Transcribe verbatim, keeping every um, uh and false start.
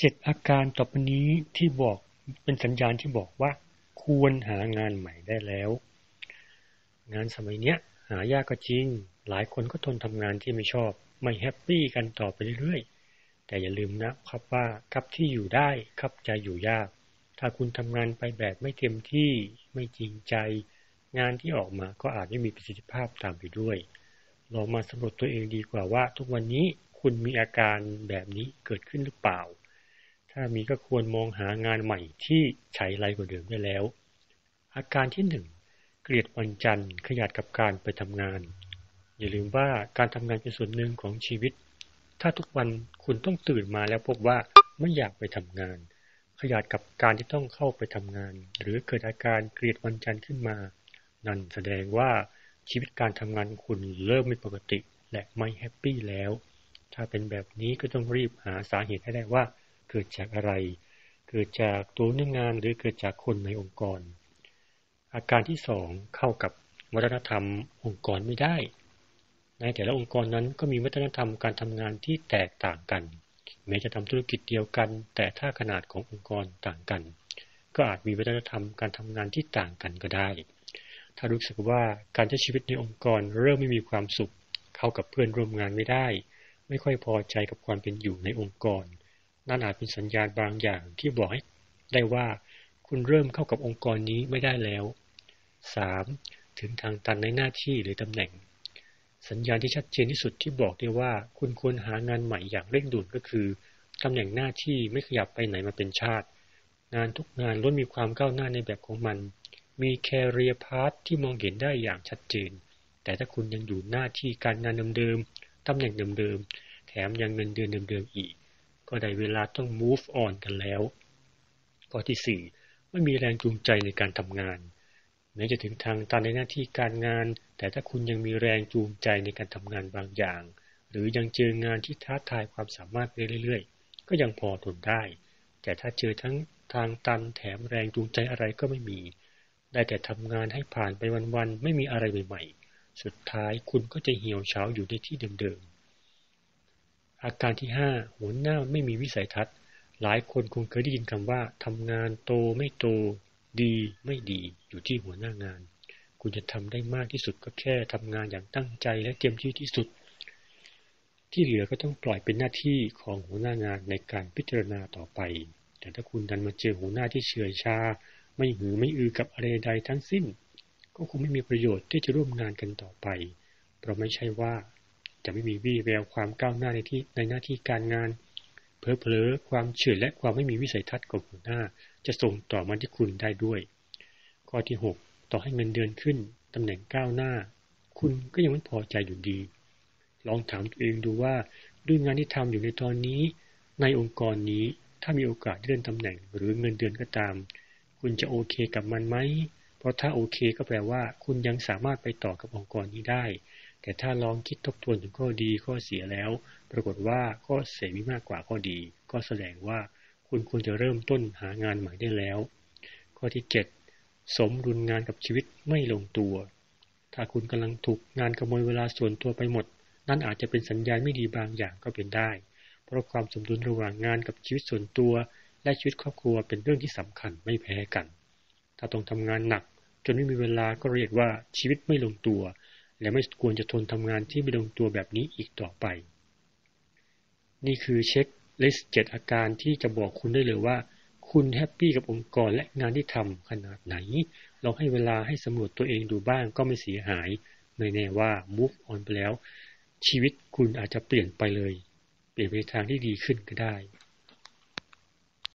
เจ็ดอาการต่อไปนี้ที่บอกเป็นสัญญาณที่บอกว่าควรหางานใหม่ได้แล้วงานสมัยเนี้ยหายากก็จริงหลายคนก็ทนทำงานที่ไม่ชอบไม่แฮปปี้กันต่อไปเรื่อยๆแต่อย่าลืมนะครับว่าครับที่อยู่ได้ครับใจอยู่ยากถ้าคุณทำงานไปแบบไม่เต็มที่ไม่จริงใจงานที่ออกมาก็อาจไม่มีประสิทธิภาพตามไปด้วยลองมาสำรวจตัวเองดีกว่าว่าทุกวันนี้คุณมีอาการแบบนี้เกิดขึ้นหรือเปล่าถ้ามีก็ควรมองหางานใหม่ที่ใช้ไรกว่าเดิมได้แล้วอาการที่หนึ่งเกลียดวันจันทร์ขยันกับการไปทำงานอย่าลืมว่าการทำงานเป็นส่วนหนึ่งของชีวิตถ้าทุกวันคุณต้องตื่นมาแล้วพบว่าไม่อยากไปทำงานขยันกับการที่ต้องเข้าไปทำงานหรือเกิดอาการเกลียดวันจันทร์ขึ้นมานั่นแสดงว่าชีวิตการทำงานของคุณเริ่มไม่ปกติและไม่แฮปปี้แล้วถ้าเป็นแบบนี้ก็ต้องรีบหาสาเหตุให้ได้ว่าเกิดจากอะไรเกิดจากตัวเนื้องานหรือเกิดจากคนในองค์กรอาการที่สองเข้ากับวัฒนธรรมองค์กรไม่ได้ในแต่ละองค์กรนั้นก็มีวัฒนธรรมการทำงานที่แตกต่างกันแม้จะทำธุรกิจเดียวกันแต่ถ้าขนาดขององค์กรต่างกันก็อาจมีวัฒนธรรมการทำงานที่ต่างกันก็ได้ถ้ารู้สึกว่าการใช้ชีวิตในองค์กรเริ่มไม่มีความสุขเข้ากับเพื่อนร่วมงานไม่ได้ไม่ค่อยพอใจกับความเป็นอยู่ในองค์กรนั่นอาจเป็นสัญญาณบางอย่างที่บอกให้ได้ว่าคุณเริ่มเข้ากับองค์กรนี้ไม่ได้แล้ว สาม ถึงทางตันในหน้าที่หรือตำแหน่งสัญญาณที่ชัดเจนที่สุดที่บอกได้ว่าคุณควรหางานใหม่อย่างเร่งด่วนก็คือตำแหน่งหน้าที่ไม่ขยับไปไหนมาเป็นชาติงานทุกงานล้วนมีความก้าวหน้าในแบบของมันมี career path ที่มองเห็นได้อย่างชัดเจนแต่ถ้าคุณยังอยู่หน้าที่การงานเดิมๆตำแหน่งเดิมๆแถมยังเงินเดือนเดิมๆอีกก็ได้เวลาต้อง move on กันแล้วข้อที่สี่ไม่มีแรงจูงใจในการทำงานแม้จะถึงทางตันในหน้าที่การงานแต่ถ้าคุณยังมีแรงจูงใจในการทำงานบางอย่างหรือยังเจองานที่ท้าทายความสามารถไปเรื่อยๆก็ยังพอทนได้แต่ถ้าเจอทั้งทางตันแถมแรงจูงใจอะไรก็ไม่มีได้แต่ทำงานให้ผ่านไปวันๆไม่มีอะไรใหม่ๆสุดท้ายคุณก็จะเหี่ยวเฉาอยู่ในที่เดิมๆอาการที่ห้าหัวหน้าไม่มีวิสัยทัศน์หลายคนคงเคยได้ยินคำว่าทำงานโตไม่โตดีไม่ดีอยู่ที่หัวหน้างานคุณจะทำได้มากที่สุดก็แค่ทำงานอย่างตั้งใจและเต็มที่ที่สุดที่เหลือก็ต้องปล่อยเป็นหน้าที่ของหัวหน้างานในการพิจารณาต่อไปแต่ถ้าคุณดันมาเจอหัวหน้าที่เฉื่อยชาไม่หือไม่อือกับอะไรใดทั้งสิ้นก็คงไม่มีประโยชน์ที่จะร่วมงานกันต่อไปเพราะไม่ใช่ว่าจะไม่มีวี่แววความก้าวหน้าในที่ในหน้าที่การงานเผลอๆความเฉื่อยและความไม่มีวิสัยทัศน์ของหัวหน้าจะส่งต่อมาที่คุณได้ด้วยข้อที่หกต่อให้เงินเดือนขึ้นตำแหน่งก้าวหน้าคุณก็ยังไม่พอใจอยู่ดีลองถามตัวเองดูว่าด้วยงานที่ทำอยู่ในตอนนี้ในองค์กรนี้ถ้ามีโอกาสเลื่อนตำแหน่งหรือเงินเดือนก็ตามคุณจะโอเคกับมันไหมเพราะถ้าโอเคก็แปลว่าคุณยังสามารถไปต่อกับองค์กรนี้ได้แต่ถ้าลองคิดทบทวนถึงข้อดีข้อเสียแล้วปรากฏว่าข้อเสียมีมากกว่าข้อดีก็แสดงว่าคุณควรจะเริ่มต้นหางานใหม่ได้แล้วข้อที่เจ็ดสมดุลงานกับชีวิตไม่ลงตัวถ้าคุณกำลังถูกงานขโมยเวลาส่วนตัวไปหมดนั่นอาจจะเป็นสัญญาณไม่ดีบางอย่างก็เป็นได้เพราะความสมดุลระหว่างงานกับชีวิตส่วนตัวและชีวิตครอบครัวเป็นเรื่องที่สำคัญไม่แพ้กันถ้าต้องทำงานหนักจนไม่มีเวลาก็เรียกว่าชีวิตไม่ลงตัวและไม่ควรจะทนทำงานที่ไม่ลงตัวแบบนี้อีกต่อไปนี่คือเช็คลิสต์เจ็ดอาการที่จะบอกคุณได้เลยว่าคุณแฮปปี้กับองค์กรและงานที่ทำขนาดไหนลองให้เวลาให้สำรวจตัวเองดูบ้างก็ไม่เสียหายไม่แน่ว่า move on ไปแล้วชีวิตคุณอาจจะเปลี่ยนไปเลยเปลี่ยนไปทางที่ดีขึ้นก็ได้